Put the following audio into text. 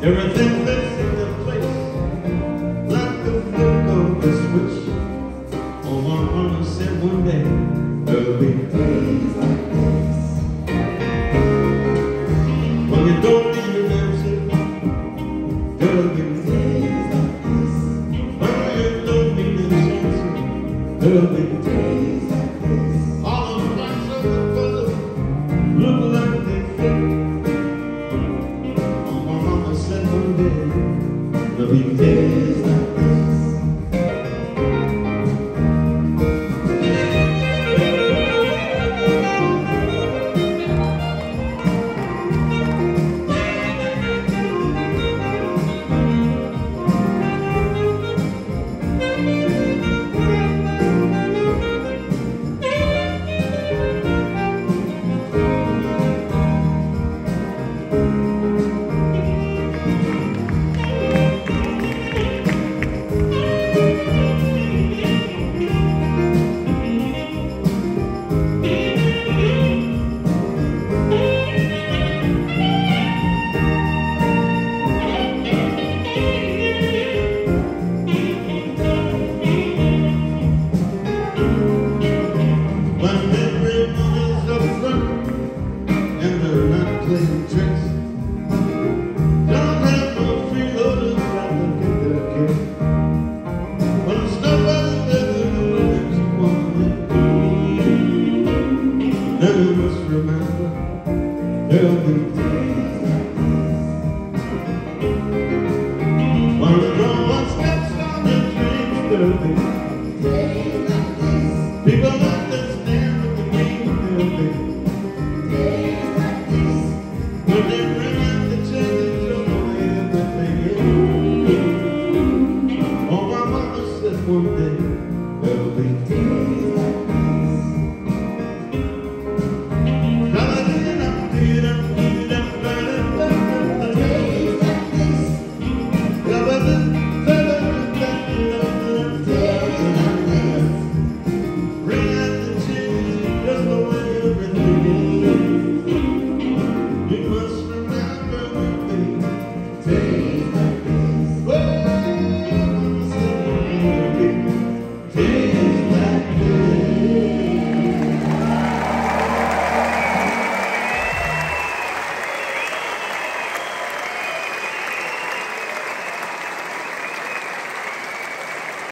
Everything that's in the place, like the flip of the switch. Oh, my mama said one day there'll be days like this when you don't need an answer. There'll be days like this when you don't need an answer. There'll be days like this. All the flags of the colors look like they fit. There'll be days like this. Playing tricks, don't have no freeloaders out to get their kick. When the stuff out there, the lips one then you must remember there'll be days like this. When the drum steps on the dreams, there'll be days like this. People understand what the game, there'll be days like this. When they bring out the change, throw away everything. Oh, my mama said one day there'll be days like this.